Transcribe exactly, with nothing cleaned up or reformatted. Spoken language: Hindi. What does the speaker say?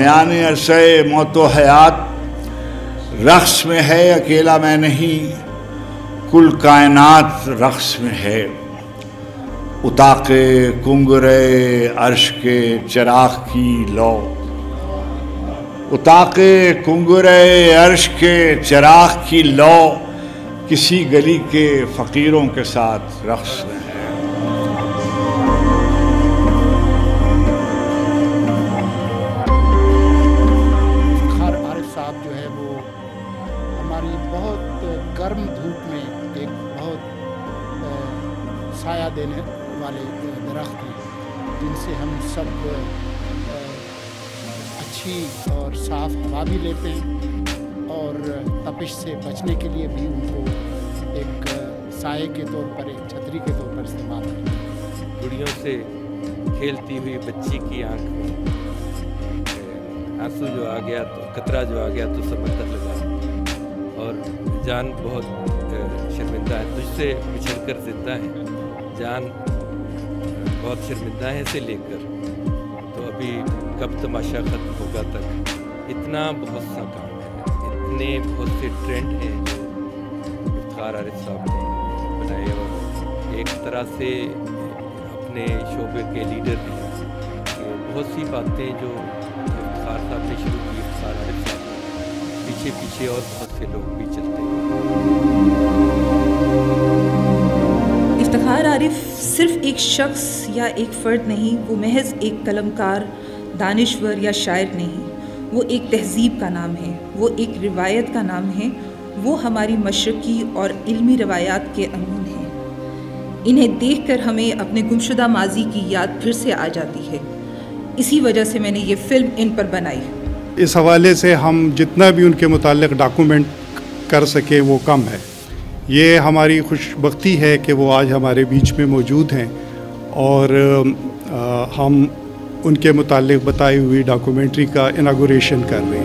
बयान अरसे मौतो हयात रक़्स में है, अकेला मैं नहीं कुल कायनात रक़्स में है। उताके कुंगरे अर्श के चिराग की लो, उताके कुंगरे अर्श के चिराग की लो, किसी गली के फ़कीरों के साथ रक़्स में है। इफ्तिखार आरिफ साहब जो है वो हमारी बहुत गर्म धूप में एक बहुत साया देने वाले दरख्त हैं, जिनसे हम सब अच्छी और साफ हवा भी लेते हैं और तपिश से बचने के लिए भी उनको एक साए के तौर पर, एक छतरी के तौर पर इस्तेमाल करते हैं। गुड़ियों से खेलती हुई बच्ची की आंख में आंसू जो आ गया तो कतरा जो आ गया तो समंदर लगा, और जान बहुत शर्मिंदा है तुझसे बिछड़ कर जिंदा है, जान बहुत शर्मिंदा है से लेकर तो अभी कब तमाशा ख़त्म होगा तक, इतना बहुत सा काम है, इतने बहुत से ट्रेंड हैं जो इफ्तिखार आरिफ साहब ने बनाए, और एक तरह से अपने शोबे के लीडर भी हैं। बहुत सी बातें जो इफ्तिखार साहब ने शुरू की, इफ्तिखार आरिफ साहब पीछे पीछे और बहुत से लोग भी चलते हैं। इफ्तिखार आरिफ सिर्फ एक शख्स या एक फ़र्द नहीं, वो महज एक कलमकार, दानिश्वर या शायर नहीं, वो एक तहज़ीब का नाम है, वो एक रिवायत का नाम है, वो हमारी मशरक़ी और इल्मी रवायात के अमून हैं। इन्हें देखकर हमें अपने गुमशुदा माजी की याद फिर से आ जाती है। इसी वजह से मैंने ये फ़िल्म इन पर बनाई। इस हवाले से हम जितना भी उनके मुताल्लिक़ डॉक्यूमेंट कर सके वो कम है। ये हमारी खुशबख्ती है कि वो आज हमारे बीच में मौजूद हैं और आ, हम उनके मुताल्लिक़ बताई हुई डॉक्यूमेंट्री का इनागुरेशन कर रहे हैं।